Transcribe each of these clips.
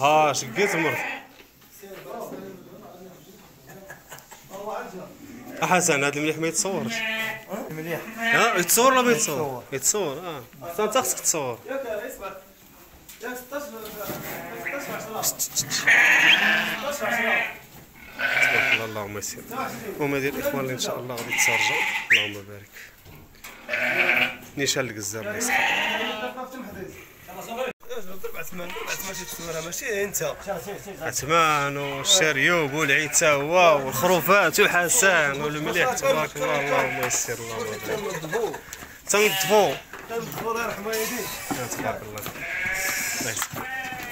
ها شقيت مرت. حسن هذا المليح ما يتصورش. مليح. ها يتصور ولا ما يتصور؟ يتصور انت خصك تصور. ياك اسمع ياك 16 تبارك الله اللهم يسر. هما ديال الاخوان اللي ان شاء الله غادي تسرجوا. اللهم بارك. نيشان القزار الله يسخر. ماشي انت. عثمان والشريوب والعيد تا هو والخروفات وحسن والمليح تبارك الله اللهم يسر اللهم بارك. تنظفوا الله يرحم والديك. تبارك الله. الله يسخر.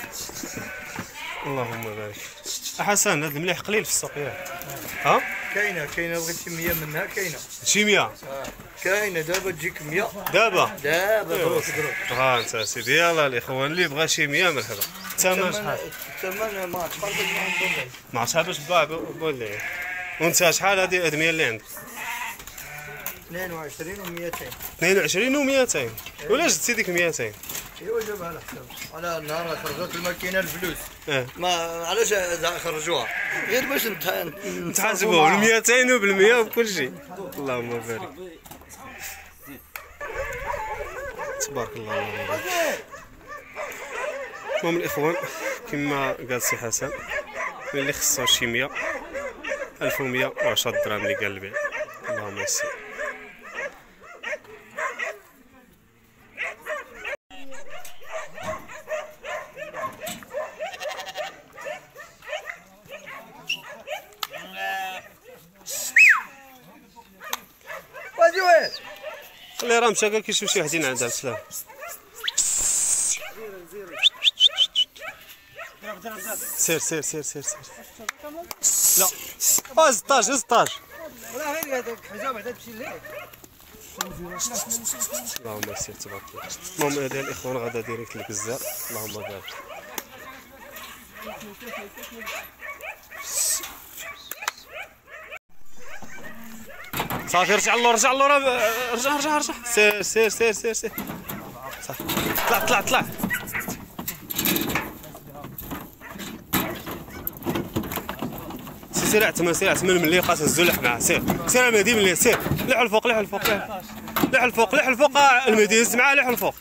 اللهم بارك. حسن هذا المليح قليل في السوق ياك؟ ها؟ كاينه بغيتي 100 منها كاينه. شي 100 كاينه دابا تجيك 100 دابا دروك. ها انت سيدي يلاه الاخوان اللي بغى شي 100 مرحبا. الثمن شحال؟ الثمن ما تفرقش مع ما عرفتش باش باع بولي. وانت شحال هذه 100 اللي عندك؟ 22 و200. 22 و200 ولاش زدتي ديك 200؟ ايوا جابها على حساب على النهار خرجت الماكينه الفلوس. اه ما علاش خرجوها غير باش نتحاسبوا ب 200 وبال 100 وبكل شيء. اللهم بارك. تبارك الله اللهم بارك. المهم الاخوان كما قال سي حسن اللي خصو شي 100 1110 درهم اللي قال البيع. اللهم يسر. واجي وين؟ خلي راه مشى كيشوف شي وحدين عندها السلام. سير سير سير سير سير. لا 16 ولا غير هذاك حجاب بعدا تمشي ليه. اللهم يسر تبارك الله. المهم هذا الاخوان غدا ديريكت الكزار. اللهم بارك. صافي رجع اللور رجع سير صافي طلع سير عتمه من اللي بقات هزو اللحم معاه. سير المهدي من اللي سير لح الفوق المهدي هز معاه لح الفوق.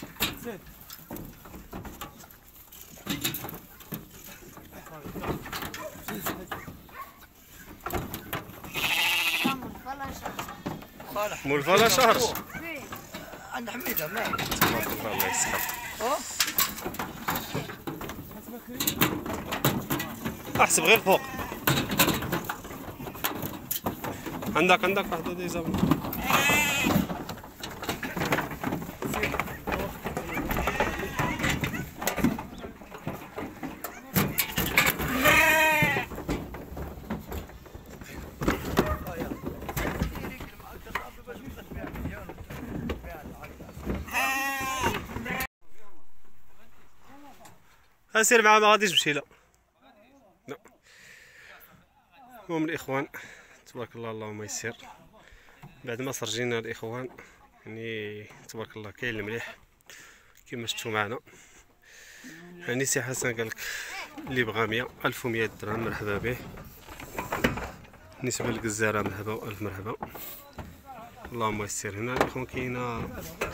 مول فلا شهر عند حميده ما تبارك الله الله يسخر. احسب غير فوق. عندك واحد ديزا. سير معاه ما غاديش تمشي لا. المهم الاخوان تبارك الله اللهم يسر. بعد ما سرجينا الاخوان يعني تبارك الله كاين المليح كما شفتوا معنا. يعني سي حسن قالك اللي بغى 100 1100 درهم مرحبا به. بالنسبه للجزاره مرحبا والف مرحبا. اللهم يسر. هنا الاخوان كاينه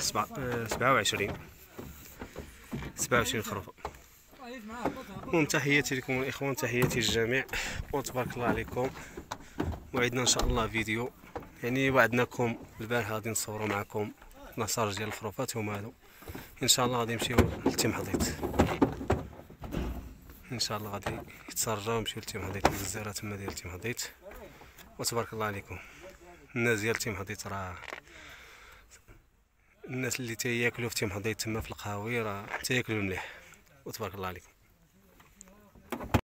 27 خروفه. المهم تحياتي لكم الاخوان، تحياتي للجميع وتبارك الله عليكم. وعدنا ان شاء الله فيديو يعني وعدناكم البارح غادي نصوروا معكم مسار ديال الخروفات هما هادو. ان شاء الله غادي نمشيو لتيم حضيط. ان شاء الله غادي يتسرجاو ونمشيو لتيم حضيط الجزيره تما ديال تيم حضيط. وتبارك الله عليكم الناس ديال تيم حضيط راه الناس اللي تياكلوا في تيم حضيط تما في القهاوي راه تياكلوا مليح. وتبارك الله عليكم.